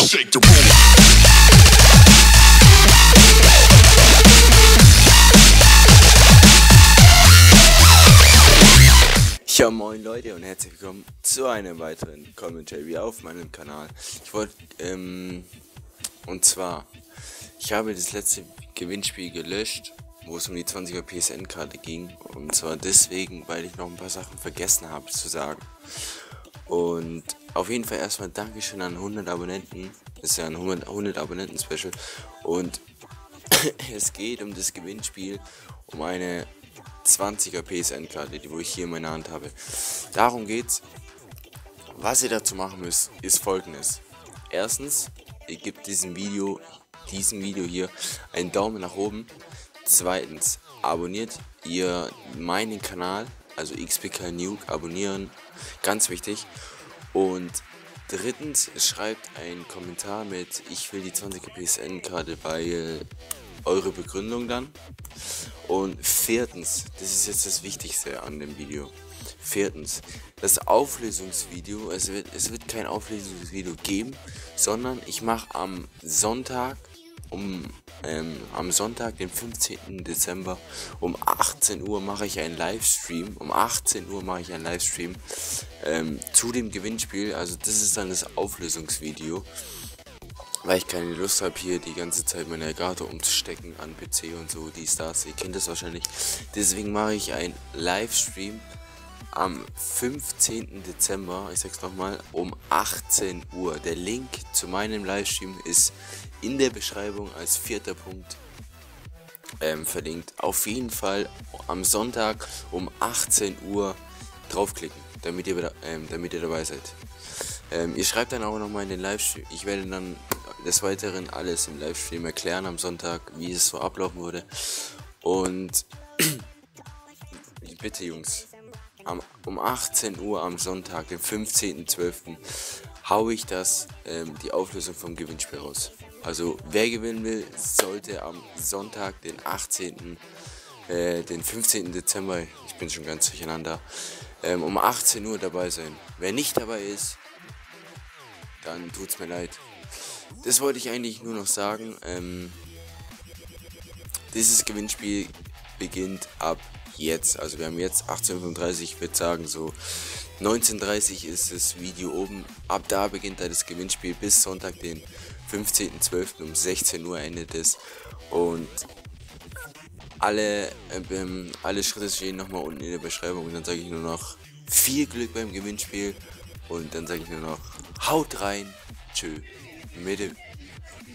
shake the room. Ja, moin Leute und herzlich willkommen zu einem weiteren Commentary auf meinem Kanal. Ich wollte, und zwar, ich habe das letzte Gewinnspiel gelöscht, wo es um die 20er PSN-Karte ging. Und zwar deswegen, weil ich noch ein paar Sachen vergessen habe zu sagen. Und auf jeden Fall erstmal Dankeschön an 100 Abonnenten. Das ist ja ein 100 Abonnenten-Special. Und es geht um das Gewinnspiel, um eine 20er PSN-Karte, die wo ich hier in meiner Hand habe. Darum geht's. Was ihr dazu machen müsst, ist folgendes. Erstens, ihr gebt diesem Video hier einen Daumen nach oben. Zweitens, abonniert ihr meinen Kanal, also XPK Nuke, abonnieren, ganz wichtig. Und drittens, schreibt einen Kommentar mit ich will die 20er PSN-Karte, weil eure Begründung dann. Und viertens, das ist jetzt das Wichtigste an dem Video. Viertens, das Auflösungsvideo, es wird kein Auflösungsvideo geben, sondern ich mache am Sonntag, den 15. Dezember um 18 Uhr mache ich einen Livestream. Zu dem Gewinnspiel. Also das ist dann das Auflösungsvideo. Weil ich keine Lust habe, hier die ganze Zeit meine Elgato umzustecken an PC und so, dies, das. Ihr kennt das wahrscheinlich. Deswegen mache ich einen Livestream am 15. Dezember, ich sag's nochmal, um 18 Uhr. Der Link zu meinem Livestream ist in der Beschreibung als 4. Punkt verlinkt. Auf jeden Fall am Sonntag um 18 Uhr draufklicken, damit ihr dabei seid. Ihr schreibt dann auch nochmal in den Livestream. Ich werde dann des Weiteren alles im Livestream erklären am Sonntag, wie es so ablaufen würde. Und bitte Jungs, um 18 Uhr am Sonntag, den 15.12. haue ich die Auflösung vom Gewinnspiel raus. Also wer gewinnen will, sollte am Sonntag, den 15. Dezember, ich bin schon ganz durcheinander, um 18 Uhr dabei sein. Wer nicht dabei ist, dann tut's mir leid. Das wollte ich eigentlich nur noch sagen. Dieses Gewinnspiel beginnt ab jetzt. Also wir haben jetzt 18:35 Uhr, ich würde sagen so 19:30 Uhr ist das Video oben. Ab da beginnt das Gewinnspiel bis Sonntag, den 15.12. um 16 Uhr endet es. Und alle Schritte stehen nochmal unten in der Beschreibung. Und dann sage ich nur noch viel Glück beim Gewinnspiel. Und dann sage ich nur noch haut rein. Tschö. Mitte.